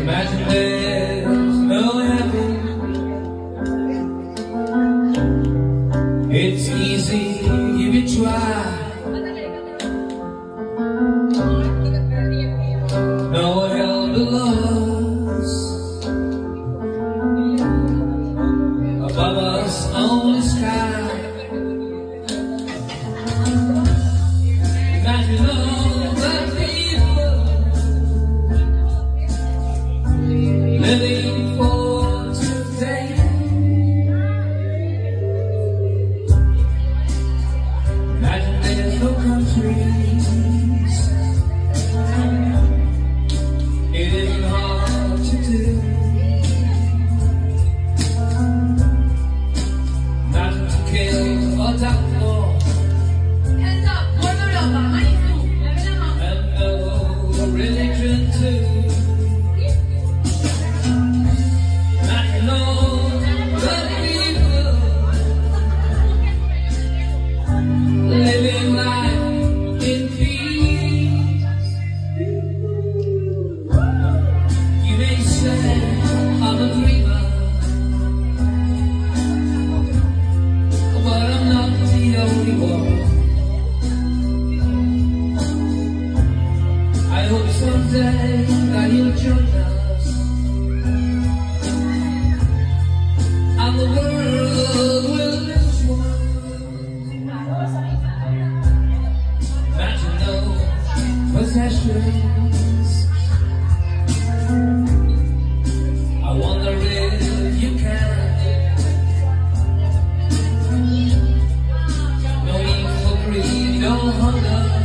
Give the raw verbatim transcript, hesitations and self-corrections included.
Imagine there's no heaven. It's easy if you try. No hell below us, above us only sky. Imagine all the people living for today. Imagine there's no countries. It isn't hard to do. Not to kill or doubt more. And no religion too. Not to know the people living life in peace. You may say I'm a dreamer, but I'm not the only one. I hope someday that you'll join us, and the world will live one. Imagine no possessions. I wonder if you can. No need for greed, no hunger.